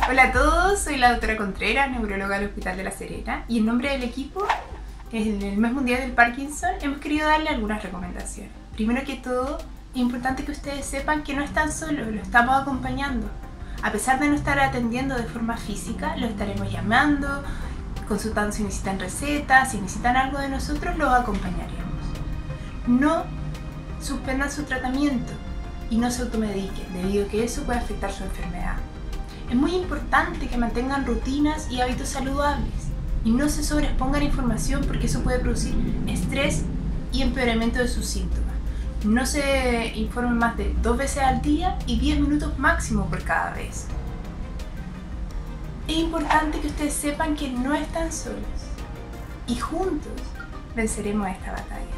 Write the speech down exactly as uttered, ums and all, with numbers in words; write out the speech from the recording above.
Hola a todos, soy la doctora Contreras, neuróloga del Hospital de La Serena, y en nombre del equipo, en el Mes Mundial del Parkinson, hemos querido darle algunas recomendaciones. Primero que todo, es importante que ustedes sepan que no están solos, lo estamos acompañando. A pesar de no estar atendiendo de forma física, lo estaremos llamando, consultando si necesitan recetas, si necesitan algo de nosotros, los acompañaremos. No suspendan su tratamiento y no se automediquen, debido a que eso puede afectar su enfermedad. Es muy importante que mantengan rutinas y hábitos saludables y no se sobreexpongan a información porque eso puede producir estrés y empeoramiento de sus síntomas. No se informen más de dos veces al día y diez minutos máximo por cada vez. Es importante que ustedes sepan que no están solos y juntos venceremos esta batalla.